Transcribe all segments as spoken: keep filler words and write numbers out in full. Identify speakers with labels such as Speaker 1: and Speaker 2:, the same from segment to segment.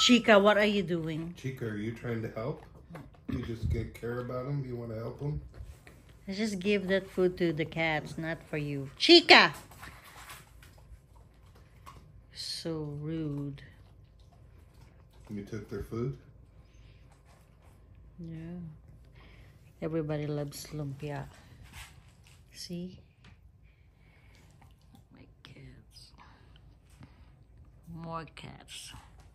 Speaker 1: Chica, what are you doing?
Speaker 2: Chica, are you trying to help? You just get care about them? You want to help them?
Speaker 1: I just give that food to the cats, not for you. Chica! So rude.
Speaker 2: You took their food?
Speaker 1: Yeah. Everybody loves lumpia. See? My cats. More cats.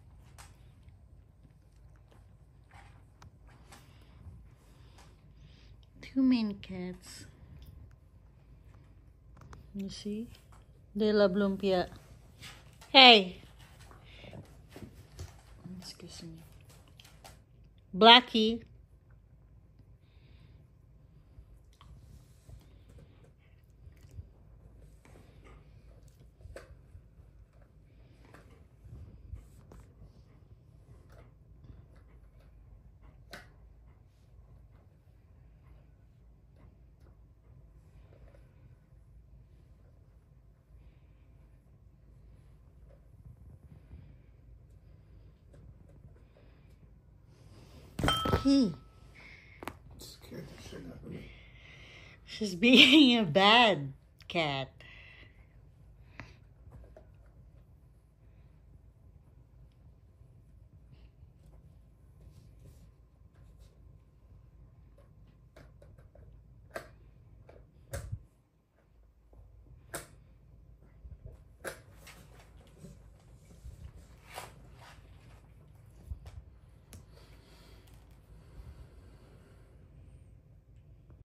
Speaker 1: Too many cats. You see? They love lumpia. Hey! Excuse me. Blackie. He.
Speaker 2: Scared the shit out of me.
Speaker 1: She's being a bad cat.